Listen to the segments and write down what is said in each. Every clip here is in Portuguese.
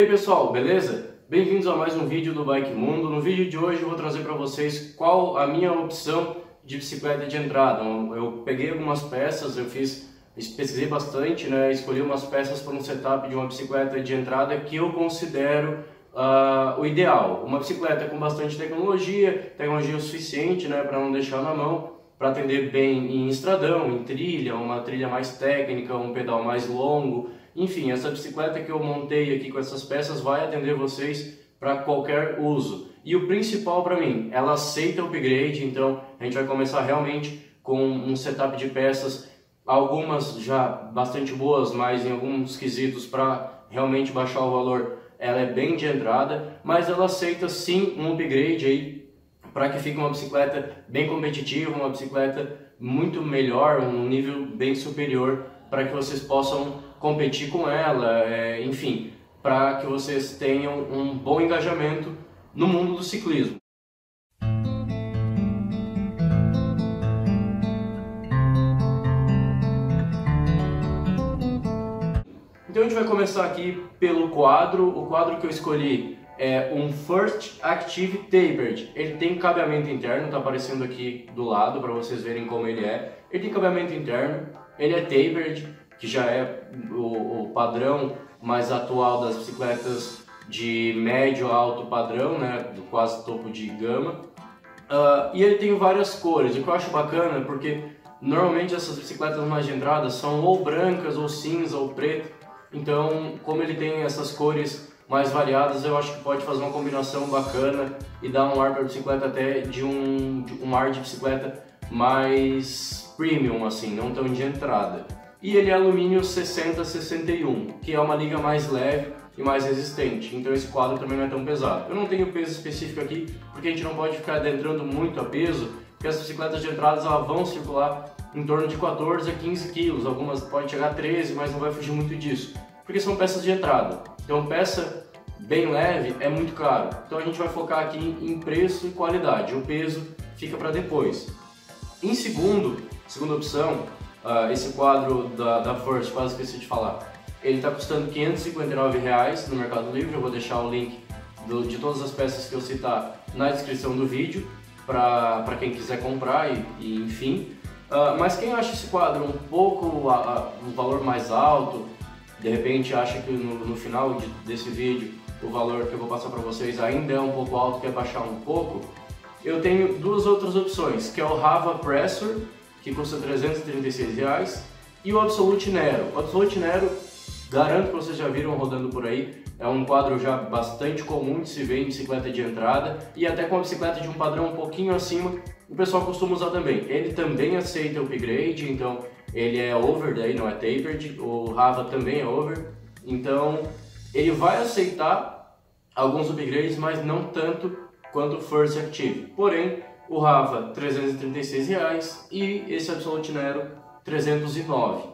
E aí pessoal, beleza? Bem-vindos a mais um vídeo do Bike Mundo. No vídeo de hoje eu vou trazer para vocês qual a minha opção de bicicleta de entrada. Eu peguei algumas peças, pesquisei bastante, né? Escolhi umas peças para um setup de uma bicicleta de entrada que eu considero o ideal. Uma bicicleta com bastante tecnologia o suficiente, né, para não deixar na mão, para atender bem em estradão, em trilha, uma trilha mais técnica, um pedal mais longo. Enfim, essa bicicleta que eu montei aqui com essas peças vai atender vocês para qualquer uso. E o principal para mim, ela aceita upgrade, então a gente vai começar realmente com um setup de peças, algumas já bastante boas, mas em alguns quesitos para realmente baixar o valor, ela é bem de entrada, mas ela aceita sim um upgrade aí para que fique uma bicicleta bem competitiva, uma bicicleta muito melhor, um nível bem superior, para que vocês possam competir com ela, enfim, para que vocês tenham um bom engajamento no mundo do ciclismo. Então a gente vai começar aqui pelo quadro. O quadro que eu escolhi é um First Active Tapered. Ele tem cabeamento interno, está aparecendo aqui do lado para vocês verem como ele é. Ele tem cabeamento interno, ele é tapered, que já é o padrão mais atual das bicicletas de médio a alto padrão, né, do quase topo de gama. E ele tem várias cores, o que eu acho bacana porque normalmente essas bicicletas mais de entrada são ou brancas, ou cinza, ou preto. Então, como ele tem essas cores mais variadas, eu acho que pode fazer uma combinação bacana e dar um ar para a bicicleta até de um ar de bicicleta mais premium, assim, não tão de entrada. E ele é alumínio 60-61, que é uma liga mais leve e mais resistente, então esse quadro também não é tão pesado. Eu não tenho peso específico aqui, porque a gente não pode ficar adentrando muito a peso, porque as bicicletas de entradas elas vão circular em torno de 14 a 15 quilos, algumas podem chegar a 13, mas não vai fugir muito disso, porque são peças de entrada. Então peça bem leve é muito caro, então a gente vai focar aqui em preço e qualidade, o peso fica para depois. Em segunda opção, esse quadro da First, quase esqueci de falar, ele está custando R$ 559 no Mercado Livre. Eu vou deixar o link de todas as peças que eu citar na descrição do vídeo para quem quiser comprar e enfim. Mas quem acha esse quadro um pouco um valor mais alto, de repente acha que no final desse vídeo o valor que eu vou passar para vocês ainda é um pouco alto, quer baixar um pouco, eu tenho duas outras opções, que é o Rava Pressor, que custa R$ 336, e o Absolute Nero. O Absolute Nero, garanto que vocês já viram rodando por aí, é um quadro já bastante comum de se ver em bicicleta de entrada, e até com a bicicleta de um padrão um pouquinho acima, o pessoal costuma usar também. Ele também aceita o upgrade, então ele é over, daí não é tapered, o Rava também é over, então ele vai aceitar alguns upgrades, mas não tanto quanto o First Active. Porém, o Rava R$ 336 e esse Absolute Nero 309.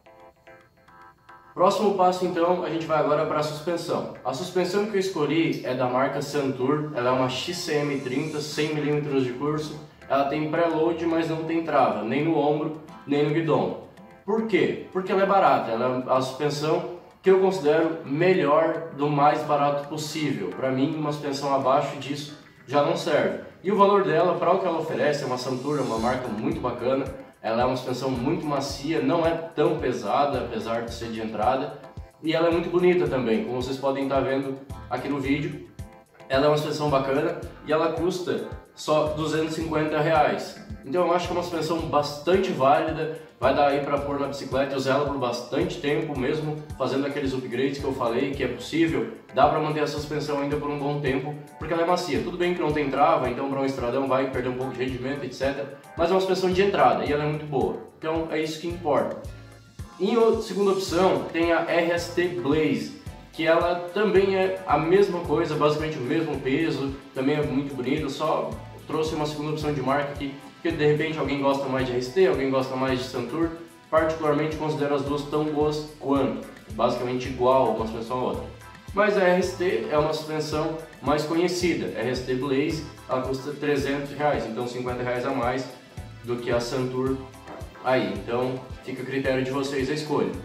Próximo passo então, a gente vai agora para a suspensão. A suspensão que eu escolhi é da marca Santur, ela é uma XCM30 100mm de curso. Ela tem preload, mas não tem trava, nem no ombro, nem no guidão. Por quê? Porque ela é barata, ela é a suspensão que eu considero melhor do mais barato possível. Para mim, uma suspensão abaixo disso já não serve. E o valor dela, para o que ela oferece, é uma Santur, uma marca muito bacana. Ela é uma suspensão muito macia, não é tão pesada, apesar de ser de entrada. E ela é muito bonita também, como vocês podem estar vendo aqui no vídeo. Ela é uma suspensão bacana e ela custa só R$ 250. Então eu acho que é uma suspensão bastante válida, vai dar aí para pôr na bicicleta e usar ela por bastante tempo, mesmo fazendo aqueles upgrades que eu falei que é possível, dá para manter a suspensão ainda por um bom tempo, porque ela é macia. Tudo bem que não tem trava, então para um estradão vai perder um pouco de rendimento, etc. Mas é uma suspensão de entrada e ela é muito boa, então é isso que importa. Em segunda opção tem a RST Blaze, que ela também é a mesma coisa, basicamente o mesmo peso, também é muito bonito, só trouxe uma segunda opção de marca aqui, porque de repente alguém gosta mais de RST, alguém gosta mais de Santur. Particularmente considero as duas tão boas quanto, basicamente igual uma suspensão a outra. Mas a RST é uma suspensão mais conhecida, a RST Blaze, ela custa R$ 300, então R$ 50 a mais do que a Santur aí, então fica a critério de vocês a escolha.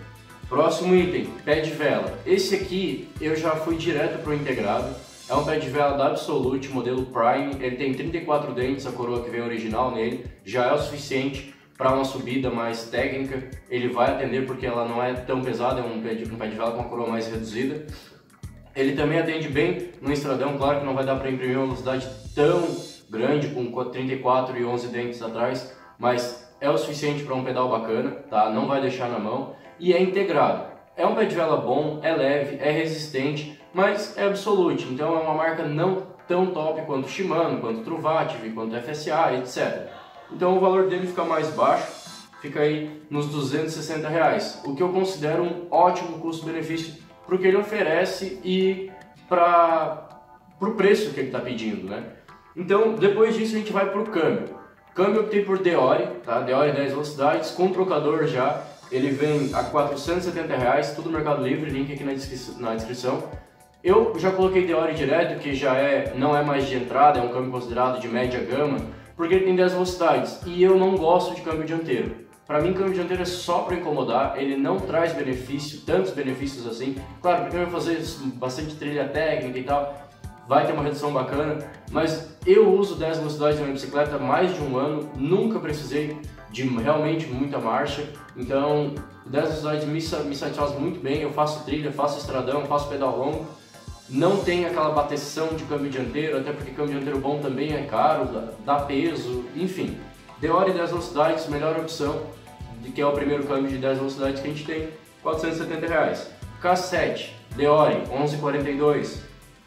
Próximo item, pé de vela. Esse aqui eu já fui direto para o integrado. É um pé de vela da Absolute, modelo Prime. Ele tem 34 dentes, a coroa que vem original nele. Já é o suficiente para uma subida mais técnica. Ele vai atender porque ela não é tão pesada, é um pé de vela com uma coroa mais reduzida. Ele também atende bem no estradão, claro que não vai dar para imprimir uma velocidade tão grande, com 34 e 11 dentes atrás, mas é o suficiente para um pedal bacana, tá? Não vai deixar na mão e é integrado. É um pé de vela bom, é leve, é resistente, mas é Absolute, então é uma marca não tão top quanto Shimano, quanto Truvativ, quanto FSA, etc. Então o valor dele fica mais baixo, fica aí nos R$260, o que eu considero um ótimo custo-benefício para o que ele oferece e para o preço que ele está pedindo, né? Então, depois disso a gente vai para o câmbio. Câmbio eu optei por Deore, tá? Deore 10 velocidades, com trocador já. Ele vem a R$470, tudo Mercado Livre, link aqui na descrição. Eu já coloquei Deore direto, que já não é mais de entrada, é um câmbio considerado de média gama, porque ele tem 10 velocidades e eu não gosto de câmbio dianteiro. Para mim, câmbio dianteiro é só para incomodar, ele não traz benefício, tantos benefícios assim. Claro, porque eu vou fazer bastante trilha técnica e tal, vai ter uma redução bacana, mas eu uso 10 velocidades na minha bicicleta há mais de um ano, nunca precisei de realmente muita marcha, então 10 velocidades me satisfaz muito bem, eu faço trilha, faço estradão, faço pedal longo, não tem aquela bateção de câmbio dianteiro, até porque câmbio dianteiro bom também é caro, dá peso, enfim. Deore 10 velocidades, melhor opção, que é o primeiro câmbio de 10 velocidades que a gente tem, R$470. K7, Deore, 1142,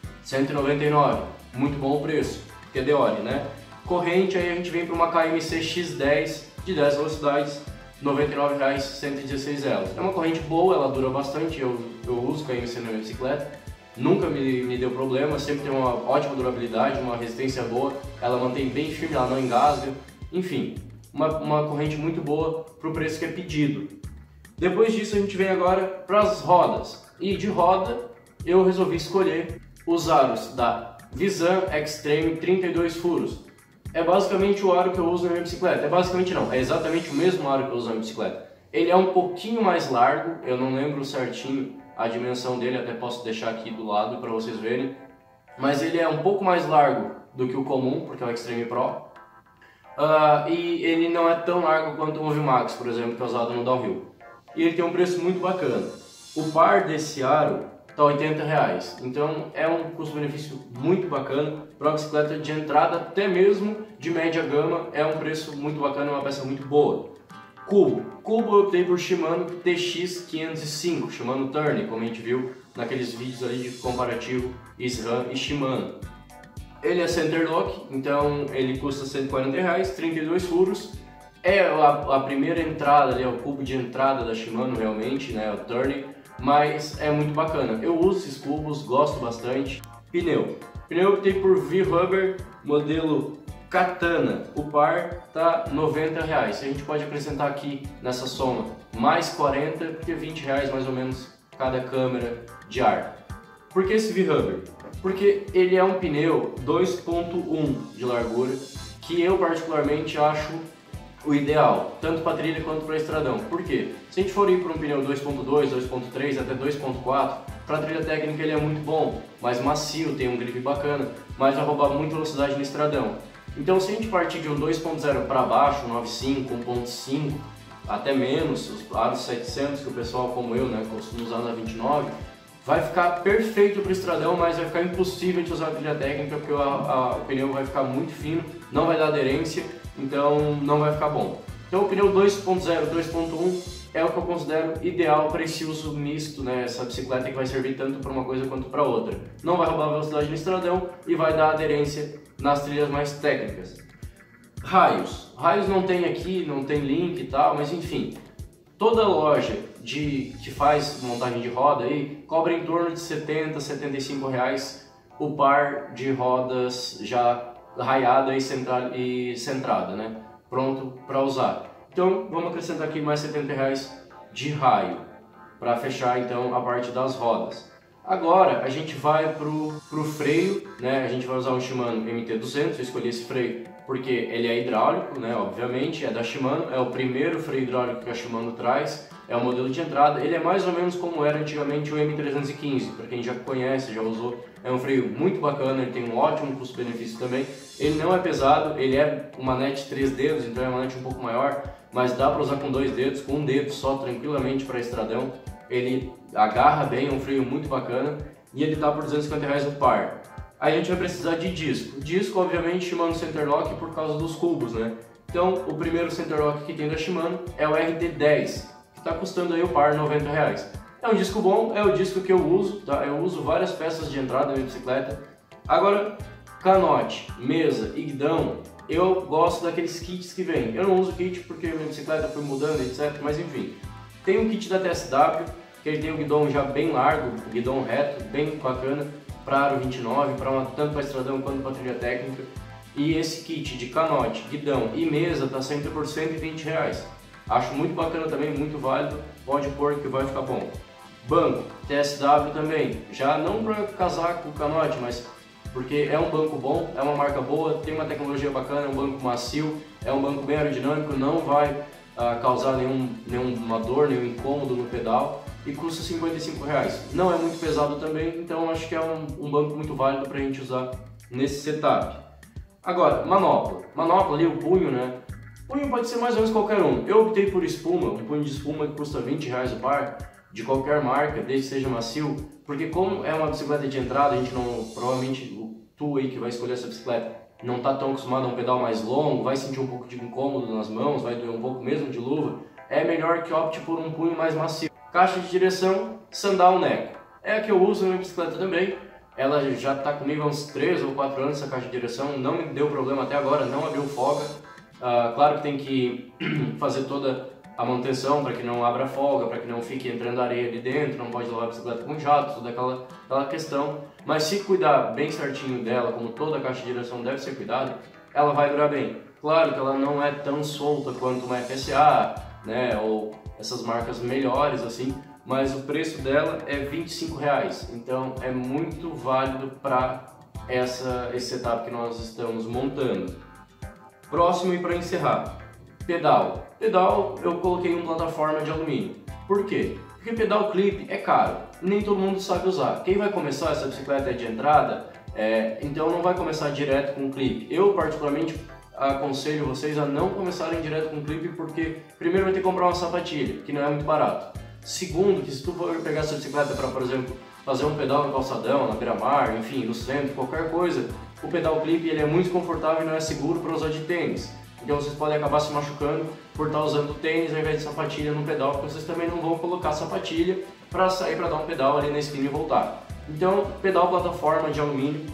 199, muito bom o preço, que é Deore, né? Corrente, aí a gente vem para uma KMC X10 de 10 velocidades, R$99, 116 elas. É uma corrente boa, ela dura bastante, eu uso KMC na minha bicicleta, nunca me deu problema, sempre tem uma ótima durabilidade, uma resistência boa, ela mantém bem firme, ela não engasga, enfim, uma corrente muito boa para o preço que é pedido. Depois disso a gente vem agora para as rodas, e de roda eu resolvi escolher os aros da Visan Extreme 32 furos. É basicamente o aro que eu uso na minha bicicleta. É basicamente não, é exatamente o mesmo aro que eu uso na minha bicicleta. Ele é um pouquinho mais largo, eu não lembro certinho a dimensão dele, até posso deixar aqui do lado para vocês verem. Mas ele é um pouco mais largo do que o comum, porque é o Extreme Pro. E ele não é tão largo quanto o Movimax, por exemplo, que é usado no downhill. E ele tem um preço muito bacana. O par desse aro está R$80, então é um custo-benefício muito bacana para uma bicicleta de entrada, até mesmo de média gama, é um preço muito bacana, uma peça muito boa. Cubo eu optei por Shimano TX505, Shimano Turn, como a gente viu naqueles vídeos ali de comparativo SRAM e Shimano. Ele é Centerlock, então ele custa R$140, 32 furos. É a primeira entrada, é o cubo de entrada da Shimano realmente, né, o Turn, mas é muito bacana. Eu uso esses cubos, gosto bastante. Pneu eu optei por V-Rubber, modelo Katana. O par tá R$90. A gente pode acrescentar aqui nessa soma mais 40, porque R$20 mais ou menos cada câmara de ar. Por que esse V-Rubber? Porque ele é um pneu 2.1 de largura, que eu particularmente acho o ideal, tanto para trilha quanto para estradão. Por quê? Se a gente for ir para um pneu 2.2, 2.3 até 2.4, para trilha técnica ele é muito bom, mais macio, tem um grip bacana, mas vai roubar muita velocidade no estradão. Então se a gente partir de um 2.0 para baixo, 9.5, 1.5, até menos, os aros 700 que o pessoal como eu, né, costuma usar na 29, vai ficar perfeito para o estradão, mas vai ficar impossível de usar a trilha técnica porque o pneu vai ficar muito fino, não vai dar aderência, então não vai ficar bom. Então o pneu 2.0, 2.1 é o que eu considero ideal para esse uso misto, né? Essa bicicleta que vai servir tanto para uma coisa quanto para outra. Não vai roubar velocidade no estradão e vai dar aderência nas trilhas mais técnicas. Raios não tem aqui, não tem link e tal, mas enfim, toda loja que faz montagem de roda aí cobra em torno de R$70, R$75 o par de rodas já raiada e centrada, né? Pronto para usar. Então vamos acrescentar aqui mais R$70 de raio para fechar então a parte das rodas. Agora a gente vai pro freio, né? A gente vai usar um Shimano MT200, eu escolhi esse freio porque ele é hidráulico, né? Obviamente, é da Shimano, é o primeiro freio hidráulico que a Shimano traz. é o modelo de entrada. Ele é mais ou menos como era antigamente o M315, para quem já conhece, já usou. É um freio muito bacana, ele tem um ótimo custo-benefício também. Ele não é pesado, ele é uma manete 3 dedos, então é uma manete um pouco maior, mas dá para usar com 2 dedos, com um dedo só, tranquilamente para estradão. Ele agarra bem, é um freio muito bacana e ele tá por R$250 o par. Aí a gente vai precisar de disco. Disco, obviamente, Shimano Centerlock por causa dos cubos, né? Então, o primeiro Centerlock que tem da Shimano é o RD10, que está custando aí o par R$90. É um disco bom, é o disco que eu uso, tá? Eu uso várias peças de entrada na minha bicicleta. Agora, canote, mesa e guidão, eu gosto daqueles kits que vem. Eu não uso kit porque minha bicicleta foi mudando, etc. Mas enfim, tem um kit da TSW, que ele tem o guidão já bem largo, o guidão reto, bem bacana, para aro 29, tanto para estradão quanto para trilha técnica. E esse kit de canote, guidão e mesa está sempre por R$120. Acho muito bacana também, muito válido, pode pôr que vai ficar bom. Banco, TSW também, já não para casar com o canote, mas porque é um banco bom, é uma marca boa, tem uma tecnologia bacana, é um banco macio, é um banco bem aerodinâmico, não vai causar nenhuma dor, nenhum incômodo no pedal e custa R$55. Não é muito pesado também, então acho que é um banco muito válido para a gente usar nesse setup. Agora, manopla. Manopla ali, o punho, né? Punho pode ser mais ou menos qualquer um. Eu optei por espuma, um punho de espuma que custa R$20 o par, de qualquer marca, desde que seja macio, porque como é uma bicicleta de entrada, a gente não, provavelmente tu aí que vai escolher essa bicicleta, não está tão acostumado a um pedal mais longo, vai sentir um pouco de incômodo nas mãos, vai doer um pouco mesmo de luva, é melhor que opte por um punho mais macio. Caixa de direção, Sandal Neco. É a que eu uso na minha bicicleta também. Ela já está comigo há uns 3 ou 4 anos, essa caixa de direção, não me deu problema até agora, não abriu folga. Claro que tem que fazer toda a manutenção para que não abra folga, para que não fique entrando areia ali dentro, não pode levar a bicicleta com jato, toda aquela questão. Mas se cuidar bem certinho dela, como toda a caixa de direção deve ser cuidada, ela vai durar bem. Claro que ela não é tão solta quanto uma FSA, né, ou essas marcas melhores assim, mas o preço dela é R$25, então é muito válido para esse setup que nós estamos montando. Próximo e para encerrar, pedal. Pedal eu coloquei uma plataforma de alumínio. Por quê? Porque pedal clipe é caro, nem todo mundo sabe usar. Quem vai começar, essa bicicleta é de entrada, então não vai começar direto com clipe. Eu particularmente aconselho vocês a não começarem direto com clipe porque primeiro vai ter que comprar uma sapatilha, que não é muito barato. Segundo, que se tu for pegar essa bicicleta para, por exemplo, fazer um pedal no calçadão, na beira-mar, enfim, no centro, qualquer coisa, o pedal clipe ele é muito confortável e não é seguro para usar de tênis. Então vocês podem acabar se machucando por estar usando tênis ao invés de sapatilha no pedal, porque vocês também não vão colocar sapatilha para sair para dar um pedal ali na esquina e voltar. Então, pedal plataforma de alumínio,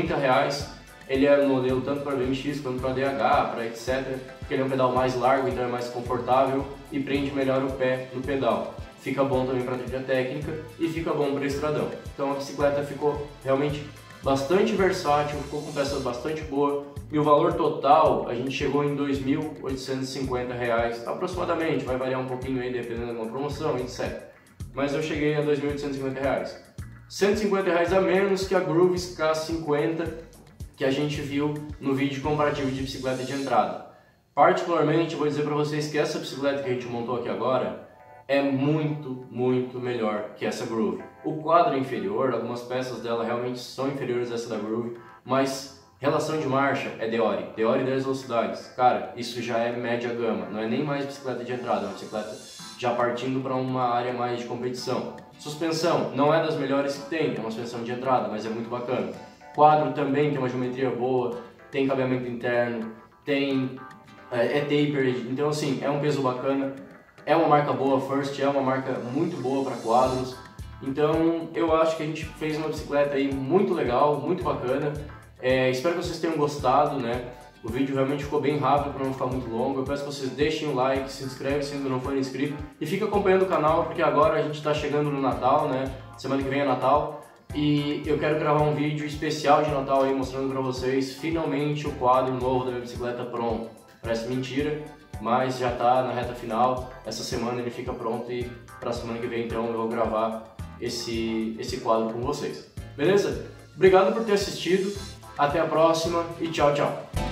R$30. Ele é um modelo tanto para BMX quanto para DH, para etc. Porque ele é um pedal mais largo, então é mais confortável e prende melhor o pé no pedal. Fica bom também para trilha técnica e fica bom para estradão. Então a bicicleta ficou realmente bastante versátil, ficou com peça bastante boa e o valor total a gente chegou em R$2.850 aproximadamente, vai variar um pouquinho aí dependendo de uma promoção, etc. Mas eu cheguei a R$2.850. R$150 a menos que a Grooves K50 que a gente viu no vídeo comparativo de bicicleta de entrada. Particularmente, vou dizer para vocês que essa bicicleta que a gente montou aqui agora é muito, muito melhor que essa Groove. O quadro é inferior, algumas peças dela realmente são inferiores a essa da Groove, mas relação de marcha é Deore 10 velocidades. Cara, isso já é média gama, não é nem mais bicicleta de entrada, é uma bicicleta já partindo para uma área mais de competição. Suspensão, não é das melhores que tem, é uma suspensão de entrada, mas é muito bacana. Quadro também tem uma geometria boa, tem cabeamento interno, é tapered, então assim, é um peso bacana, é uma marca boa, First é uma marca muito boa para quadros, então eu acho que a gente fez uma bicicleta aí muito legal, muito bacana, espero que vocês tenham gostado, né? O vídeo realmente ficou bem rápido para não ficar muito longo, eu peço que vocês deixem o like, se inscrevem se ainda não forem inscritos e fiquem acompanhando o canal porque agora a gente está chegando no Natal, né? Semana que vem é Natal. E eu quero gravar um vídeo especial de Natal aí mostrando pra vocês finalmente o quadro novo da minha bicicleta pronto. Parece mentira, mas já tá na reta final. Essa semana ele fica pronto e pra semana que vem então eu vou gravar esse quadro com vocês. Beleza? Obrigado por ter assistido, até a próxima e tchau, tchau!